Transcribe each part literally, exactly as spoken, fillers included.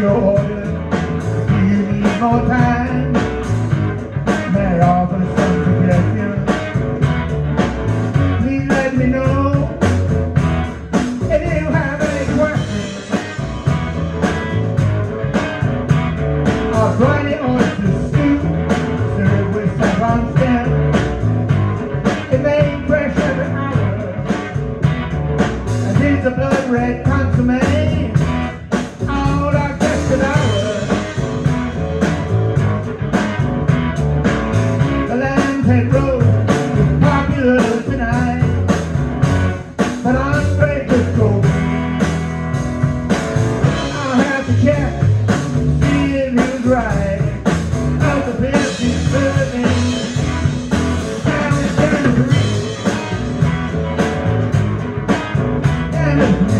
your order. Do you need more time? May I offer some suggestions? Please let me know if you have any questions. A briny oyster stew served with saffron stem. It made fresh every hour. And here's the blood red consomme. All our tested hours. The Lamb's Head Road is popular tonight, but I'm afraid to go. I'll have to check, see if who's right. Out the best is serving. Down in Tennessee. Tennessee.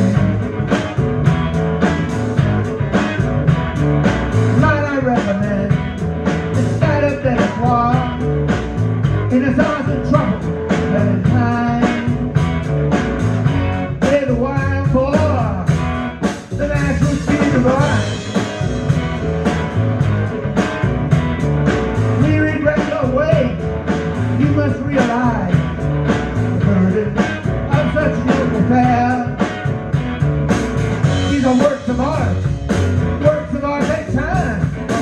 Might I recommend instead of Detroit, in a source of trouble that is time. They're the wild boar, the natural speed of life. We regret your way, you must realize the burden of such noble fare. These are works of art, works of art take time.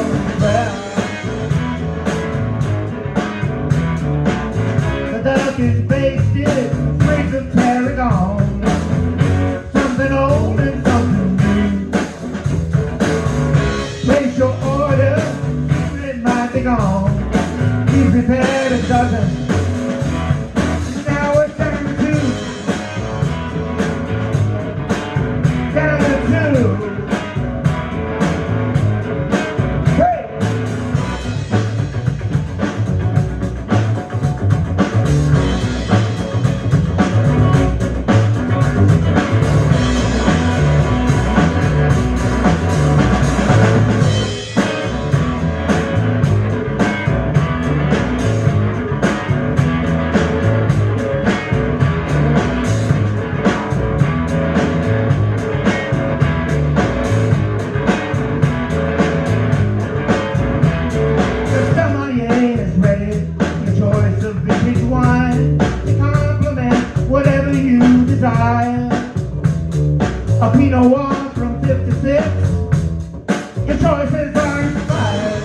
The duck is basted, sprigs of tarragon, something old and something new. Place your order, it might be gone. Be prepared a dozen. Now it's down to two. Down to two. Hey! The sommelier is ready. Your choice of vintage wine to complement whatever you desire. A Pinot Noir from fifty-six. Your choices are inspired.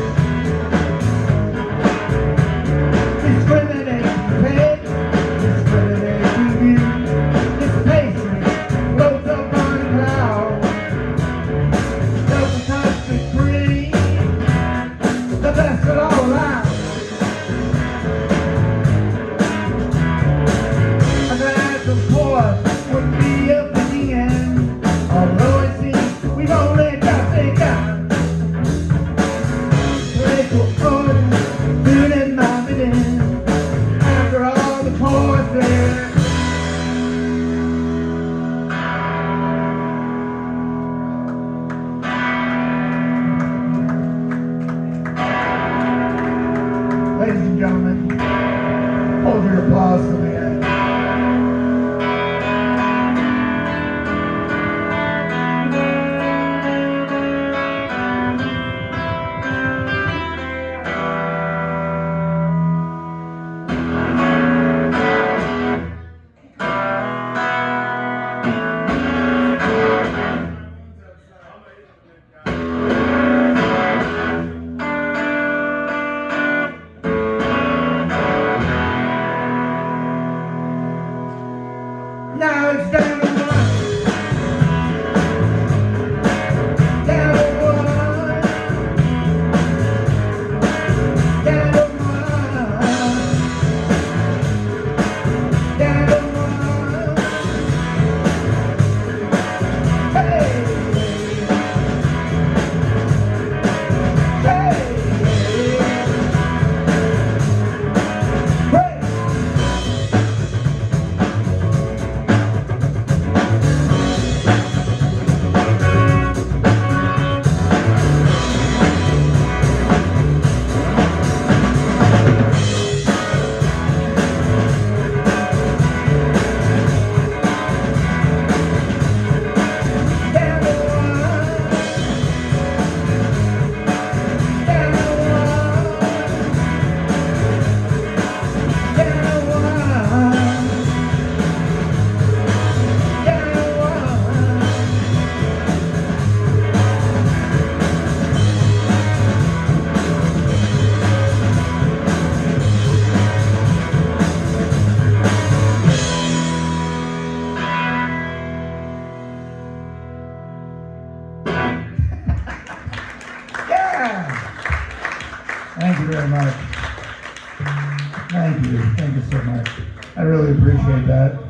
Discriminate to pay, discriminate to view. This pastry floats up on a cloud. Self-conscious pretty, the best of all out. A glass of port would be a begin, although it seems we've only just begun. Thank you very much. Thank you. Thank you so much. I really appreciate that.